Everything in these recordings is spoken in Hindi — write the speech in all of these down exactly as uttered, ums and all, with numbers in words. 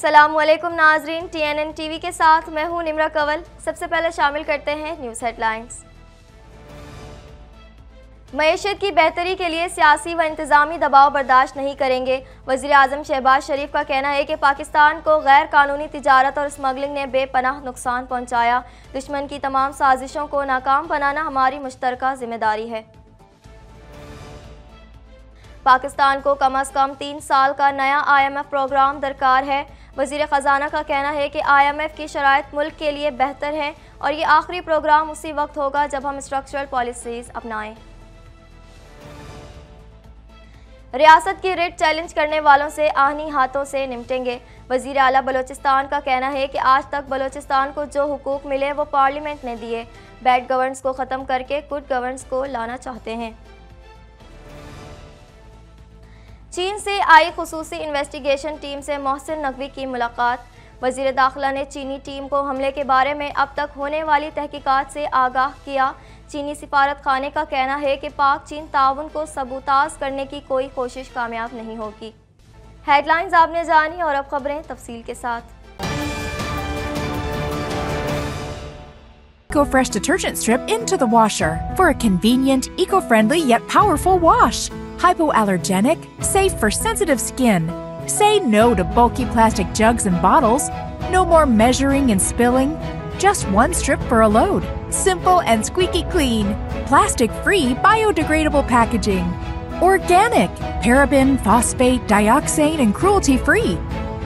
अस्सलामुअलैकुम नाजरीन, टी एन एन टीवी के साथ मैं हूं निम्रा कंवल। सबसे पहले शामिल करते हैं न्यूज़ हेडलाइंस। मईशत की बेहतरी के लिए सियासी व इंतज़ामी दबाव बर्दाश्त नहीं करेंगे। वज़ीर आज़म शहबाज शरीफ का कहना है कि पाकिस्तान को गैर कानूनी तिजारत और स्मगलिंग ने बेपनाह नुकसान पहुँचाया। दुश्मन की तमाम साजिशों को नाकाम बनाना हमारी मुश्तरका जिम्मेदारी है। पाकिस्तान को कम अज़ कम तीन साल का नया आई एम एफ प्रोग्राम दरकार है। वज़ीर ख़जाना का कहना है कि आई एम एफ की शराइत मुल्क के लिए बेहतर हैं और ये आखिरी प्रोग्राम उसी वक्त होगा जब हम स्ट्रक्चरल पॉलिसीज़ अपनाएं। रियासत की रिट चैलेंज करने वालों से आहनी हाथों से निपटेंगे। वज़ीर आला बलोचिस्तान का कहना है कि आज तक बलोचिस्तान को जो हुकूक मिले वो पार्लियामेंट ने दिए। बैड गवर्नेंस को ख़त्म करके गुड गवर्नेंस को लाना चाहते हैं। चीन से आई खुसूसी इन्वेस्टिगेशन टीम से मोहसिन नकवी की मुलाकात। वज़ीर दाखिला ने चीनी टीम को हमले के बारे में अब तक होने वाली तहकीकात से आगाह किया। चीनी सिफारत खाने का कहना है कि पाक चीन ताउन को सबूताज करने की कोई कोशिश कामयाब नहीं होगी। हेडलाइंस आपने जानी और अब खबरें तफसील के साथ। EcoFresh detergent strip into the washer for a convenient, eco-friendly yet powerful wash. Hypoallergenic, safe for sensitive skin. Say no to bulky plastic jugs and bottles. No more measuring and spilling. Just one strip for a load. Simple and squeaky clean. Plastic-free, biodegradable packaging. Organic, paraben, phosphate, dioxane, and cruelty-free.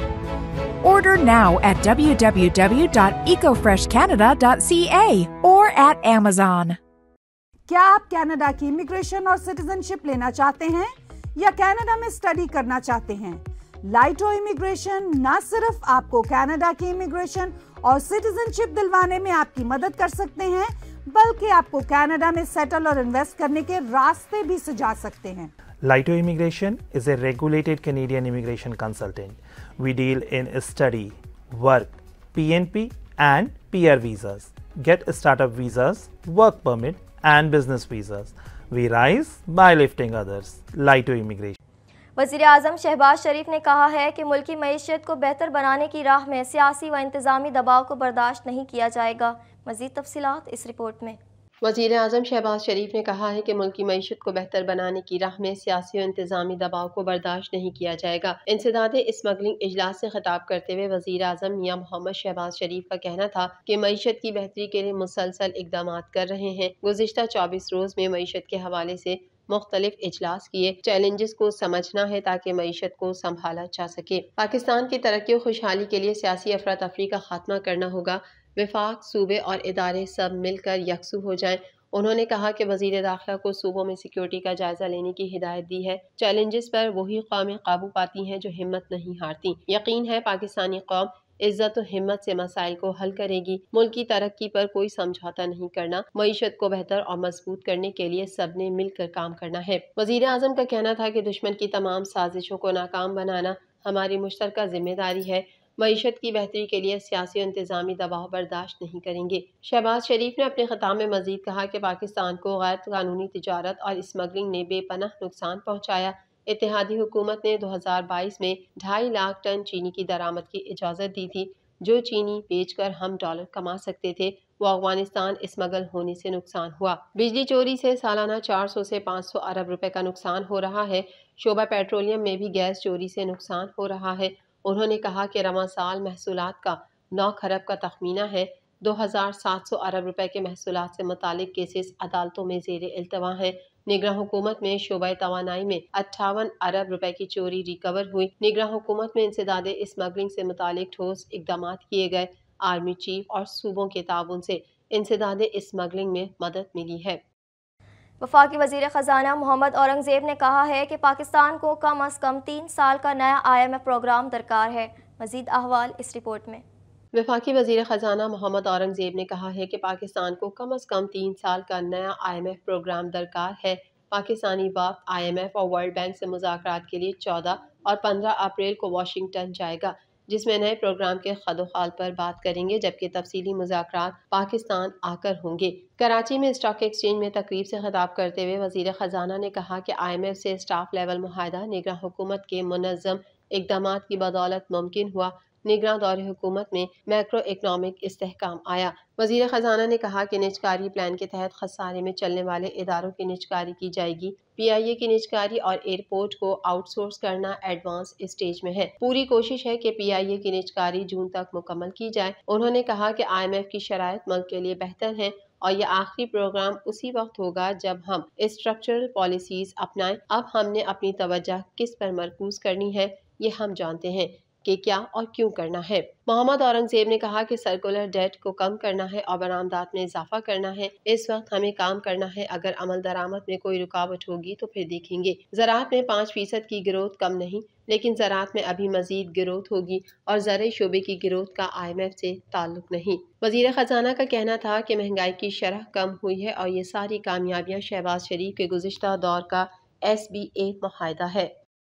Order now at w w w dot eco fresh canada dot c a or at Amazon. क्या आप कनाडा की इमिग्रेशन और सिटीजनशिप लेना चाहते हैं या कनाडा में स्टडी करना चाहते हैं? लाइटो इमिग्रेशन न सिर्फ आपको कनाडा की इमिग्रेशन और सिटीजनशिप दिलवाने में आपकी मदद कर सकते हैं, बल्कि आपको कनाडा में सेटल और इन्वेस्ट करने के रास्ते भी सुझा सकते हैं। Laito Immigration is a regulated Canadian immigration consultant. We deal in study, work, P N P and P R visas, get startup visas, work permit and business visas. We rise by lifting others. Laito Immigration. वज़ीर आज़म शहबाज शरीफ ने कहा है कि मुल्की मईशत को बेहतर बनाने की राह में सियासी व इंतज़ामी दबाव को बर्दाश्त नहीं किया जाएगा। मज़ीद तफसीलात इस रिपोर्ट में। वज़ीर आज़म शहबाज शरीफ ने कहा है कि मुल्क की मईशत को बेहतर बनाने की राह में सियासी और इंतज़ामी दबाव को बर्दाश्त नहीं किया जाएगा। इंसदादे स्मगलिंग इजलास से खिताब करते हुए वज़ीर आज़म मियां मोहम्मद शहबाज शरीफ का कहना था कि मईशत की बेहतरी के लिए मुसलसल इकदाम कर रहे हैं। गुज़िश्ता चौबीस रोज़ में मईशत के हवाले से मुख्तलिफ इजलास किए। चैलेंजेस को समझना है ताकि मईशत को संभाला जा सके। पाकिस्तान की तरक्की और खुशहाली के लिए सियासी अफरा तफरी का खात्मा करना होगा। विफाक, सूबे और इदारे सब मिलकर यकसू हो जाएं। उन्होंने कहा कि वज़ीर दाखिला को सूबों में सिक्योरिटी का जायजा लेने की हिदायत दी है। चैलेंजेस पर वही कौमें काबू पाती हैं जो हिम्मत नहीं हारती। यकीन है पाकिस्तानी कौम इज्जत और हिम्मत से मसाइल को हल करेगी। मुल्क की तरक्की पर कोई समझौता नहीं करना। मईशत को बेहतर और मजबूत करने के लिए सबने मिलकर काम करना है। वज़ीर आज़म का कहना था कि दुश्मन की तमाम साजिशों को नाकाम बनाना हमारी मुश्तरका जिम्मेदारी है। मईशत की बेहतरी के लिए सियासी और इंतज़ामी दबाव बर्दाश्त नहीं करेंगे। शहबाज शरीफ ने अपने खिताब में मजीद कहा कि पाकिस्तान को गैर कानूनी तिजारत और स्मगलिंग ने बेपनाह नुकसान पहुँचाया। इत्तेहादी हुकूमत ने दो हज़ार बाईस में ढाई लाख टन चीनी की दरामद की इजाज़त दी थी। जो चीनी बेचकर हम डॉलर कमा सकते थे वो अफगानिस्तान स्मगल होने से नुकसान हुआ। बिजली चोरी से सालाना चार सौ से पाँच सौ अरब रुपए का नुकसान हो रहा है। शोबा पेट्रोलियम में भी गैस चोरी से नुकसान हो रहा है। उन्होंने कहा कि रवा साल महसूलात का नौ खरब का तखमीना है। दो हज़ार सात सौ अरब रुपए के महसूलात से मुतालिक केसेस अदालतों में ज़ेर इल्तवा हैं। निगरान हुकूमत में शोबा तवानाई में अट्ठावन अरब रुपए की चोरी रिकवर हुई। निगरान हुकूमत में इंसदादे स्मगलिंग से मुतालिक ठोस इकदाम किए गए। आर्मी चीफ और सूबों के ताउन से इंसदादे स्मगलिंग में मदद मिली है। वफाकी वज़ीर ख़जाना मोहम्मद औरंगज़ेब ने कहा है कि पाकिस्तान को कम अज़ कम तीन साल का नया आई एम एफ प्रोग्राम दरकार है। मज़ीद अहवाल इस रिपोर्ट में। वफाकी वज़ीर ख़जाना मोहम्मद औरंगज़ेब ने कहा है कि पाकिस्तान को कम अज़ कम तीन साल का नया आई एम एफ प्रोग्राम दरकार है। पाकिस्तानी वफ़द आई एम एफ और वर्ल्ड बैंक से मुज़ाकरात के लिए चौदह और पंद्रह अप्रैल को वाशिंगटन जाएगा, जिसमें नए प्रोग्राम के खदोखाल पर बात करेंगे, जबकि तफसीली मुज़ाकरात पाकिस्तान आकर होंगे। कराची में स्टॉक एक्सचेंज में तकरीब से खिताब करते हुए वज़ीर ख़जाना ने कहा कि आई एम एफ से स्टाफ लेवल मुआहदा निगरान हुकूमत के मुनज़्ज़म इक़दामात की बदौलत मुमकिन हुआ। निगरान दौरे हुकूमत में मैक्रो इकनॉमिक इस्तेहकाम आया। वजीर खजाना ने कहा कि निजकारी प्लान के तहत खसारे में चलने वाले इदारों की निजकारी की जाएगी। पी आई ए की निजकारी और एयरपोर्ट को आउटसोर्स करना एडवांस स्टेज में है। पूरी कोशिश है कि पी आई ए की निजकारी जून तक मुकम्मल की जाए। उन्होंने कहा कि आई एम एफ की शराइत मुल्क के लिए बेहतर है और यह आखिरी प्रोग्राम उसी वक्त होगा जब हम स्ट्रक्चरल पॉलिसीज अपनाएं। अब हमने अपनी तवज्जो किस पर मरकूज करनी है ये हम जानते हैं कि क्या और क्यों करना है। मोहम्मद औरंगजेब ने कहा कि सर्कुलर डेट को कम करना है और बरामदात में इजाफा करना है। इस वक्त हमें काम करना है। अगर अमल दरामद में कोई रुकावट होगी तो फिर देखेंगे। ज़राअत में पाँच फीसद की गिरोथ कम नहीं, लेकिन ज़राअत में अभी मजीद गिरोथ होगी और ज़राई शोबे की गिरोथ का आई एम एफ से ताल्लुक नहीं। वजीर खजाना का कहना था कि महंगाई की शरह कम हुई है और ये सारी कामयाबियाँ शहबाज शरीफ के गुज़िश्ता दौर का एस बी ए मुआहदा है।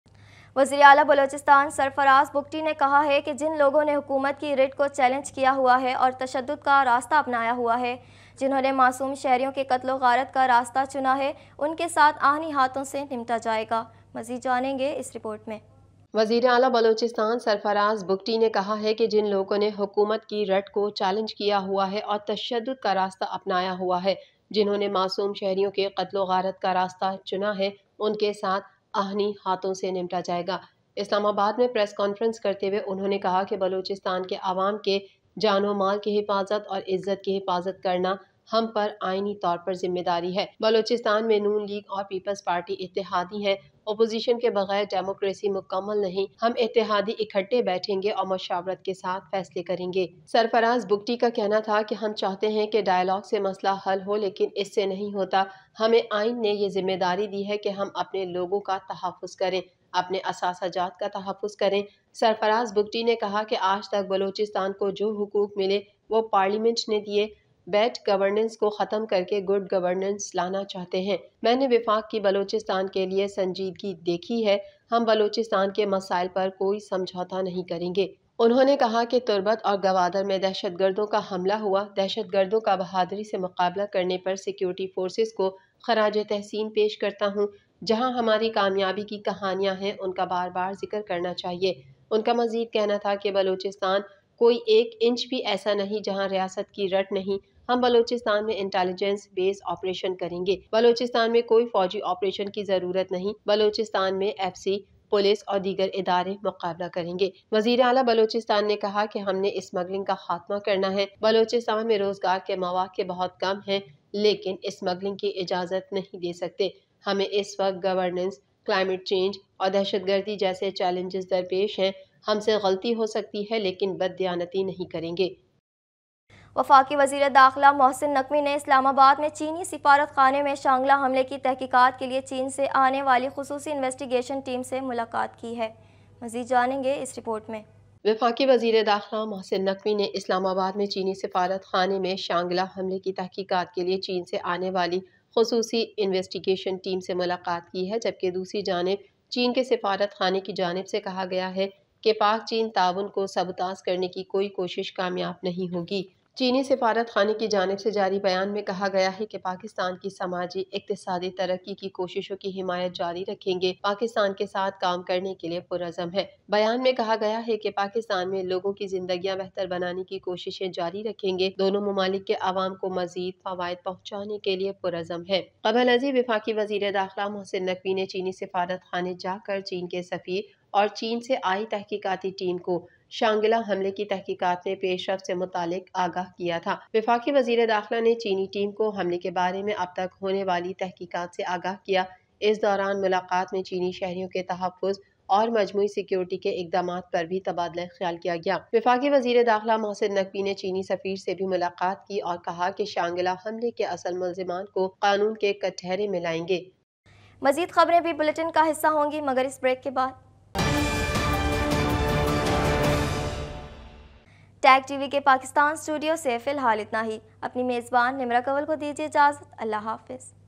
वज़ीर आला बलोचिस्तान सरफराज बुगटी ने कहा है कि जिन लोगों ने हुकूमत की रिट को चैलेंज किया हुआ है और तशद्दुद का रास्ता अपनाया हुआ है, जिन्होंने मासूम शहरियों के कत्ल गारत का रास्ता चुना है, उनके साथ आहनी हाथों से निपटा जाएगा। मज़ीद जानेंगे इस रिपोर्ट में। वज़ीर आला बलोचिस्तान सरफराज बुगटी ने कहा है कि जिन लोगों ने हुकूमत की रट को चैलेंज किया हुआ है और तशद्दुद का रास्ता अपनाया हुआ है, जिन्होंने मासूम शहरियों के कत्ल गारत का रास्ता चुना है, उनके साथ आहनी हाथों से निपटा जाएगा। इस्लामाबाद में प्रेस कॉन्फ्रेंस करते हुए उन्होंने कहा कि बलूचिस्तान के आवाम के जानो माल की हिफाजत और इज्जत की हिफाजत करना हम पर आईनी तौर पर जिम्मेदारी है। बलूचिस्तान में नून लीग और पीपल्स पार्टी इत्तेहादी है। अपोजिशन के बगैर डेमोक्रेसी मुकम्मल नहीं। हम इत्तेहादी इकट्ठे बैठेंगे और मशावरत के साथ फैसले करेंगे। सरफराज बुगटी का कहना था कि हम चाहते हैं कि डायलॉग से मसला हल हो, लेकिन इससे नहीं होता। हमें आइन ने ये जिम्मेदारी दी है कि हम अपने लोगों का तहफ़्फ़ुज़ करें, अपने असासाजात का तहफ़्फ़ुज़ करें। सरफराज बुगटी ने कहा कि आज तक बलूचिस्तान को जो हुकूक मिले वो पार्लियामेंट ने दिए। बैड गवर्नेंस को ख़त्म करके गुड गवर्नेंस लाना चाहते हैं। मैंने विफाक की बलूचिस्तान के लिए संजीदगी देखी है। हम बलूचिस्तान के मसाइल पर कोई समझौता नहीं करेंगे। उन्होंने कहा कि तुर्बत और गवादर में दहशत गर्दों का हमला हुआ। दहशत गर्दों का बहादुरी से मुकाबला करने पर सिक्योरिटी फोर्सेस को खराज तहसीन पेश करता हूँ। जहाँ हमारी कामयाबी की कहानियाँ हैं उनका बार बार जिक्र करना चाहिए। उनका मजीद कहना था कि बलूचिस्तान कोई एक इंच भी ऐसा नहीं जहाँ रियासत की रट नहीं। हम बलूचिस्तान में इंटेलिजेंस बेस ऑपरेशन करेंगे। बलूचिस्तान में कोई फौजी ऑपरेशन की ज़रूरत नहीं। बलूचिस्तान में एफ सी, पुलिस और दीगर इदारे मुकाबला करेंगे। वज़ीर आला बलूचिस्तान ने कहा कि हमने स्मगलिंग का खात्मा करना है। बलूचिस्तान में रोजगार के मौके बहुत कम हैं, लेकिन स्मगलिंग की इजाज़त नहीं दे सकते। हमें इस वक्त गवर्नेंस, क्लाइमेट चेंज और दहशतगर्दी जैसे चैलेंजेस दरपेश हैं। हमसे गलती हो सकती है, लेकिन बददियानती नहीं करेंगे। वफाकी वज़ीर दाखिला मोहसिन नकवी ने इस्लामाबाद में चीनी सिफारत खाने में शांगला हमले की तहकीकात के लिए चीन से आने वाली खुसूसी इन्वेस्टिगेशन टीम से मुलाकात की है। मज़ीद जानेंगे इस रिपोर्ट में। वफाकी वज़ीर दाखिला मोहसिन नकवी ने इस्लामाबाद में चीनी सिफारत खाने में शांगला हमले की तहकीकात के लिए चीन से आने वाली खुसूसी इन्वेस्टिगेशन टीम से मुलाकात की है, जबकि दूसरी जानिब चीन के सिफारत खाने की जानिब से कहा गया है कि पाक चीन ताउन को सबताज करने की कोई कोशिश कामयाब नहीं होगी। चीनी सिफारत खाने की जानिब से जारी बयान में कहा गया है कि पाकिस्तान की समाजी इक्तिसादी तरक्की की कोशिशों की हिमायत जारी रखेंगे। पाकिस्तान के साथ काम करने के लिए पुरज़म है। बयान में कहा गया है कि पाकिस्तान में लोगों की जिंदगियां बेहतर बनाने की कोशिशें जारी रखेंगे। दोनों ममालिक के अवाम को मजीद फवायद पहुँचाने के लिए पुरज़म है। कबल अज़ी वफाकी वज़ीर दाखिला मोहसिन नकवी ने चीनी सिफारत खाने जाकर चीन के सफ़ीर और चीन से आई तहकीकाती टीम को शांगला हमले की तहकीकात में पेशरफ से मुतालिक आगाह किया था। वफाकी वज़ीर दाखिला ने चीनी टीम को हमले के बारे में अब तक होने वाली तहकीकात से आगाह किया। इस दौरान मुलाकात में चीनी शहरियों के तहफ़्फ़ुज़ और मजमूई सिक्योरिटी के इक़दामात पर भी तबादला ख्याल किया गया। वफाकी वज़ीर दाखिला मोहसिन नकवी ने चीनी सफ़ीर से भी मुलाकात की और कहा कि शांगला हमले के असल मुल्ज़िमान को कानून के कटहरे में लाएंगे। मज़ीद खबरें भी बुलेटिन का हिस्सा होंगी, मगर इस ब्रेक के बाद। टैग टीवी के पाकिस्तान स्टूडियो से फ़िलहाल इतना ही। अपनी मेज़बान निमरा कंवल को दीजिए इजाज़त। अल्लाह हाफ़िज़।